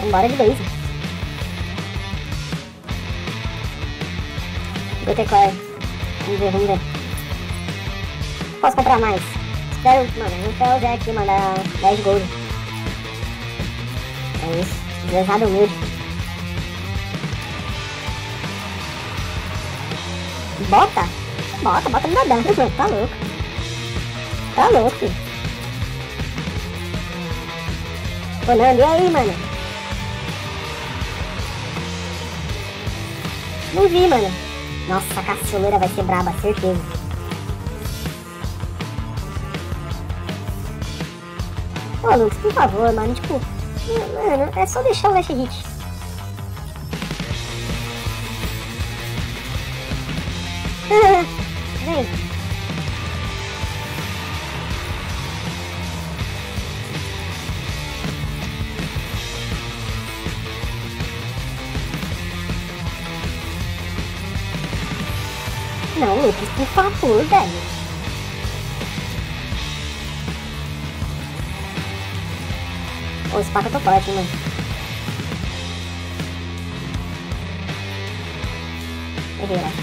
Vambora de base. Gotecore. Vamos ver. Posso comprar mais? Espero, mano, vou esperar o Zé aqui mandar 10 gold. É isso. Desejado humilde. Bota no dadão, mano. Tá louco. Tá louco, filho. Pô, não, e aí, mano? Não vi, mano. Nossa, a caçuleira vai ser braba, certeza. Pô, Lucas, por favor, mano, tipo... Mano, é só deixar o Last Hit. Vem. Não, Lucas, por favor, velho. Ô, esse paco eu tô forte, mano. Errei, né?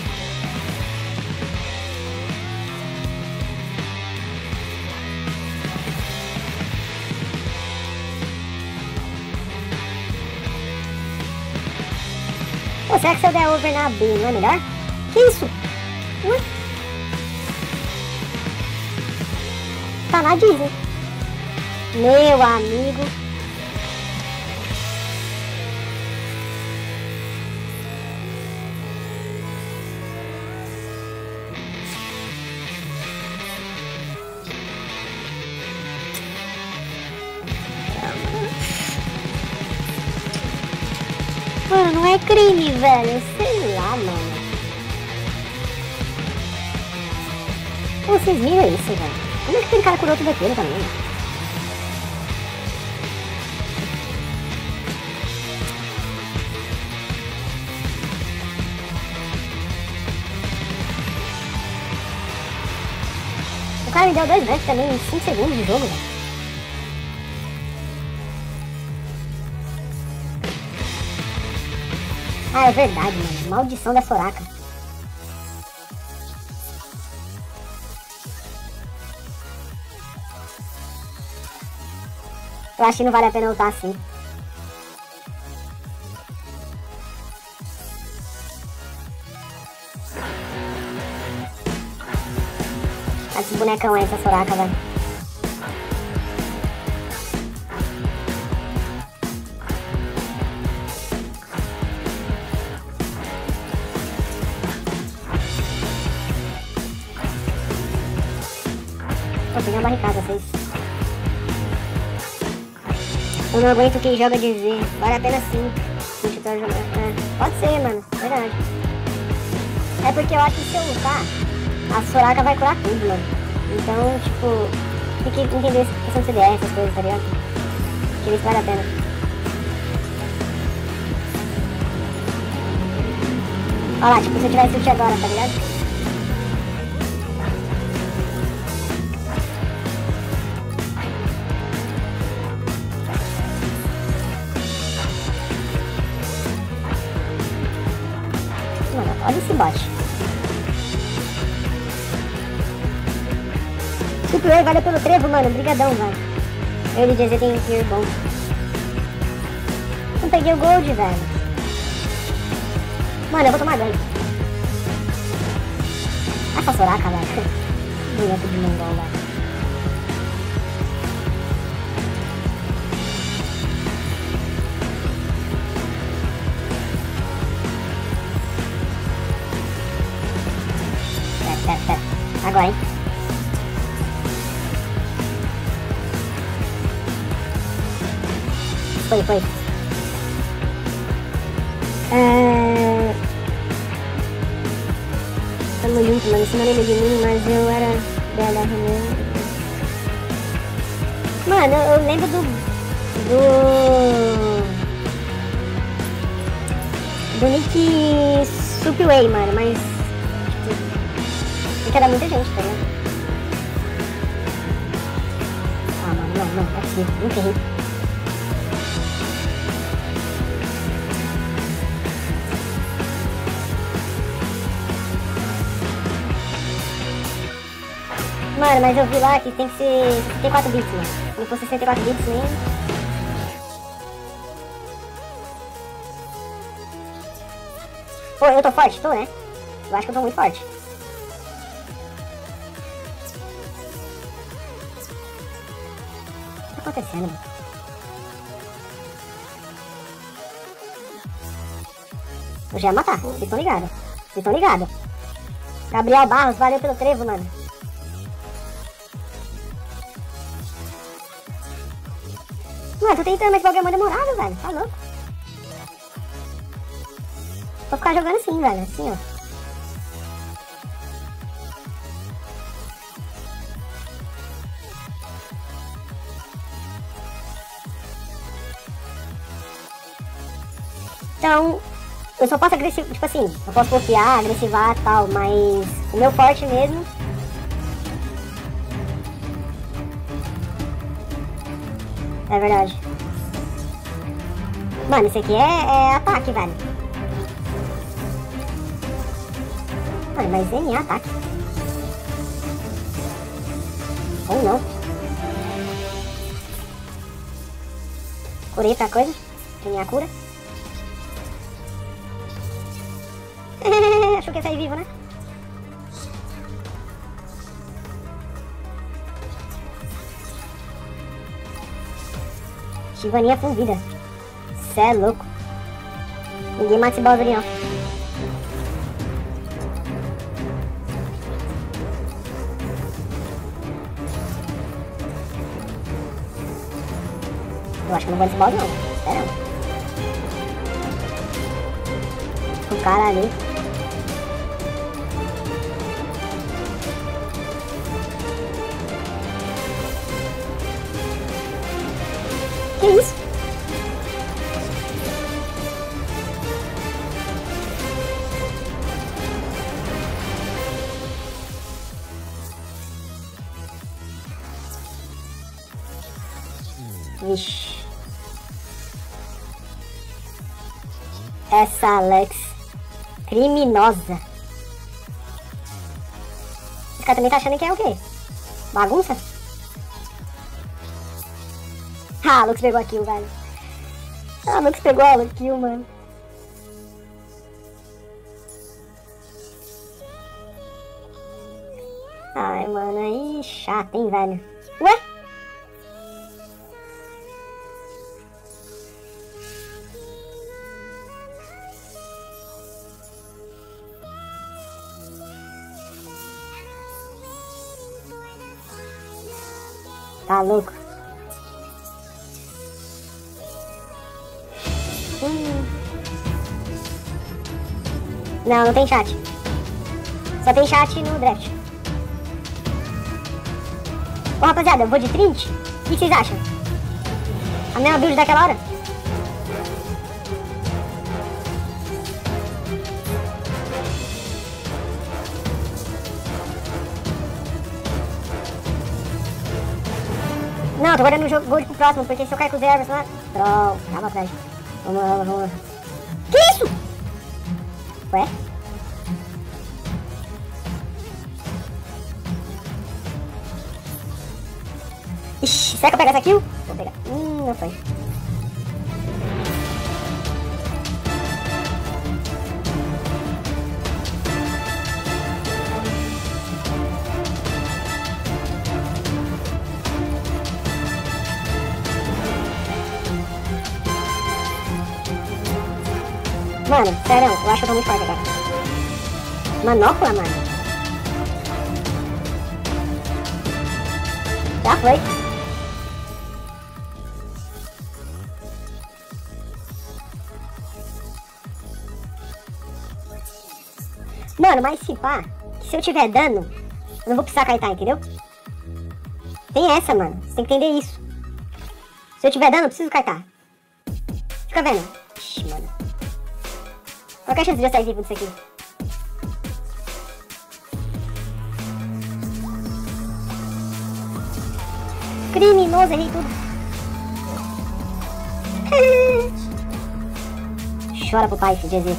Pô, será que se eu der over na B não é melhor? Que isso? Ué? Tá na Disney. Meu amigo. Mano, não é crime, velho. Sei lá, mano. Pô, vocês viram isso, velho? Como é que aquele cara curou tudo aquilo também, mano? O cara me deu 2 danos também em 5 segundos de jogo, velho. Ah, é verdade, mano. Maldição da Soraka. Eu acho que não vale a pena lutar assim. Olha esse bonecão aí, essa Soraka, velho. Pô, peguei uma barricada, vocês. Eu não aguento quem joga de Z. Vale a pena sim. Pode ser, mano. Verdade. É porque eu acho que se eu lutar, a Soraka vai curar tudo, mano. Então, tipo, tem que entender essa questão de CDR, essas coisas, tá ligado? Que isso vale a pena. Olha lá, tipo, se eu tivesse ult agora, tá ligado? Olha esse bot. Super valeu pelo trevo, mano. Brigadão, velho. Ele de EZ tem clear bom. Não peguei o gold, velho. Mano, eu vou tomar ganho. Essa Soraka, velho. Boneco de mongol, velho. Pera. Agora, hein? Foi. Tamo junto, mano. Você não lembra de mim, mas eu era BLR mesmo. Mano, eu lembro do nick Supway, mano, mas tem que dar muita gente, tá ligado? Ah, mano, não é possível, não tem. Mano, mas eu vi lá que tem que ser 64 bits, mano. Se não for 64 bits nem... Pô, eu tô forte? Tô, né? Eu acho que eu tô muito forte. O que tá acontecendo, mano? Eu já ia matar, vocês estão ligados. Vocês estão ligados. Gabriel Barros, valeu pelo trevo, mano. Mano, tô tentando, mas Pokémon é demorado, velho. Tá louco. Vou ficar jogando assim, velho. Assim, ó. Então, eu só posso agressivar, tipo assim, eu posso copiar, agressivar e tal, mas o meu forte mesmo... É verdade. Mano, esse aqui é ataque, velho. Mano, mas nem é ataque. Ou não. Curei pra coisa. Tem minha cura. Achou que ia sair vivo, né? Chivaninha com vida. Cê é louco. Ninguém mata esse boss ali, não. Eu acho que eu não vou nesse boss, não. Espera. O cara ali. Que isso? Vixe. Essa Alex. Criminosa. Esse cara também tá achando que é o quê? Bagunça? Ah, Lux pegou a kill, velho. Ah, Lux pegou a kill, mano. Ai, mano, aí chato, hein, velho. Ué? Tá louco. Não, não tem chat. Só tem chat no draft. Ô, rapaziada, eu vou de Trinity. O que vocês acham? A mesma build daquela hora? Não, tô guardando o jogo Gold pro próximo, porque se eu cair com os ervas lá... Troll, calma atrás. Vamos lá, vamos lá. Que isso? Ué? Ixi, será que eu pego essa kill? Vou pegar. Não foi. Mano, sério, eu acho que eu tô muito forte agora. Manopla, mano. Já foi. Mano, mas se pá, se eu tiver dano, eu não vou precisar kaitar, entendeu? Tem essa, mano. Você tem que entender isso. Se eu tiver dano, eu preciso kaitar. Fica vendo? Ixi, mano. Qual que é a chance de eu sair vivo disso aqui? Criminoso, errei tudo. Chora pro pai, Jesus.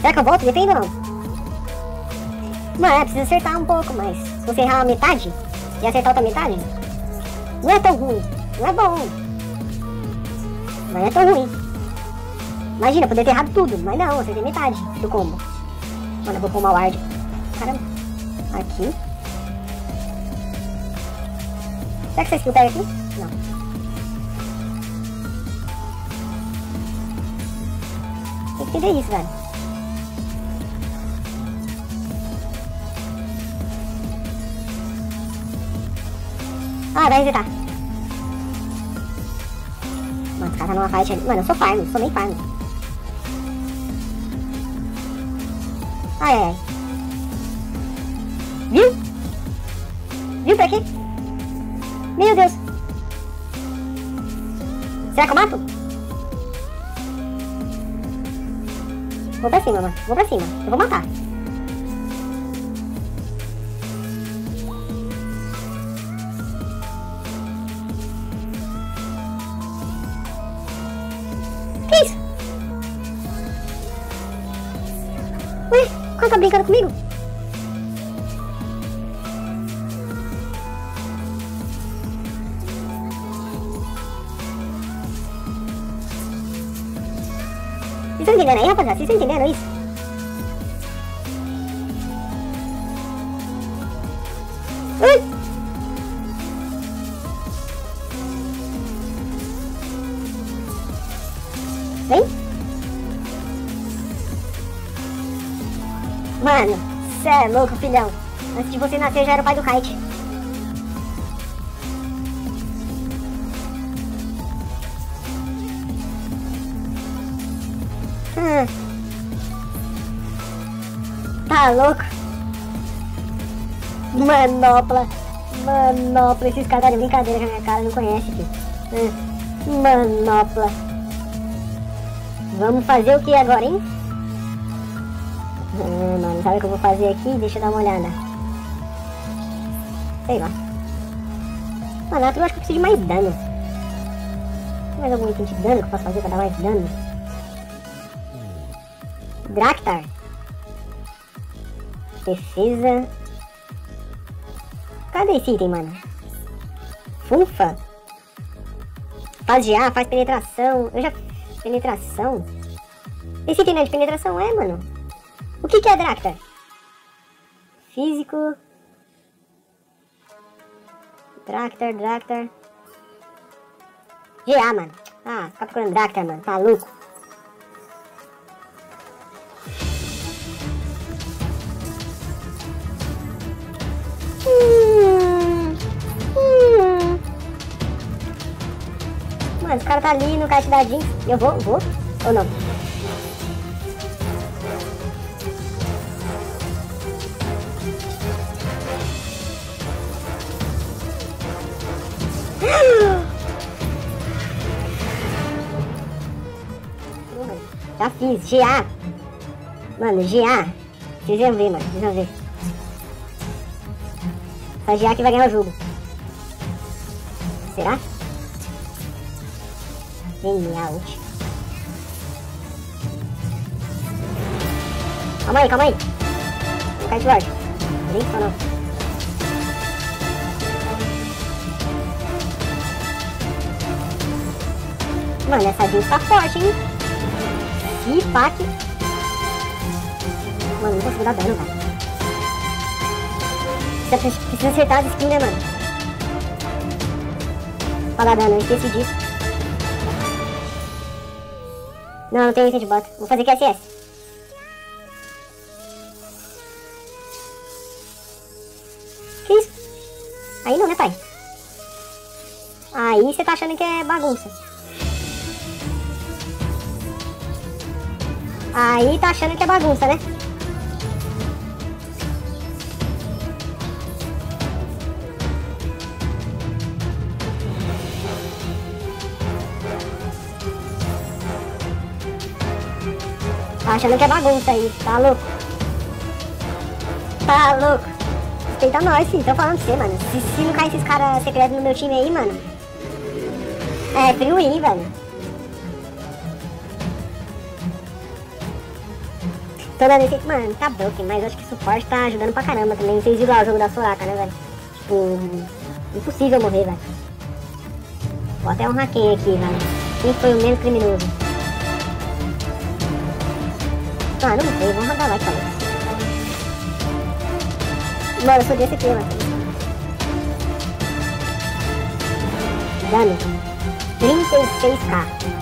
Será que eu volto? Defendo ou não? Mano, precisa acertar um pouco, mas se você errar a metade e acertar outra metade, não é tão ruim. Não é bom. Mas não é tão ruim. Imagina, poder ter errado tudo, mas não, você tem metade do combo. Mano, eu vou pôr uma ward. Caramba. Aqui. Será que essa skill pega aqui? Não. Tem que entender isso, velho. Ah, vai resetar. Mano, os caras tá numa fight ali. Mano, eu sou farm, sou meio farm. Ai, ai, ai. Viu? Viu pra quê? Meu Deus. Será que eu mato? Vou pra cima, mano. Vou pra cima. Eu vou matar. Que isso? Ué, o cara tá brincando comigo? Vocês estão entendendo aí, rapaziada? Vocês estão entendendo isso? Vem. Mano, cê é louco, filhão. Antes de você nascer, eu já era o pai do kite. Tá louco? Manopla. Manopla. Esses caras tá de brincadeira com a minha cara, não conhece, filho. Manopla. Vamos fazer o que agora, hein? Mano, sabe o que eu vou fazer aqui? Deixa eu dar uma olhada. Sei lá. Mano, eu acho que eu preciso de mais dano. Tem mais algum item de dano que eu posso fazer pra dar mais dano? Draktar. Defesa. Cadê esse item, mano? Funfa. Faz GA, faz penetração. Eu já... Penetração? Esse item não é de penetração, é, mano? O que é Draktar? Físico. Draktar. GA, mano. Ah, fica procurando Draktar, mano. Tá louco. Mano, os caras tá ali no kite da Jinx. Eu vou? Ou não? Já fiz, GA. Mano, GA. Vocês vão ver, mano. Vocês vão ver. Essa GA que vai ganhar o jogo. Será? Genial. Calma aí. Não cai de ward. Nem só não. Mano, essa Jinx tá forte, hein? E pack. Mano, não consigo dar dano, cara. Precisa acertar as skills, né, mano? Pra dar dano, eu esqueci disso. Não tem item de bota. Vou fazer QSS. Que isso? Aí não, né, pai? Aí você tá achando que é bagunça. Aí tá achando que é bagunça, né? Tá achando que é bagunça aí, tá louco? Tá louco? Respeita nós, filho, tô falando pra você, mano. Se não cair esses caras secretos no meu time aí, mano. É frio aí, velho. Toda vez que, mano, tá broken, mas acho que suporte tá ajudando pra caramba também. Vocês viram lá o jogo da Soraka, né, velho? Tipo, impossível morrer, velho. Vou até um hackeio aqui, velho. Quem foi o menos criminoso? Ah, não sei, vamos rodar lá, talvez. Mano, eu sou desse aqui, mano. Dano. 36k.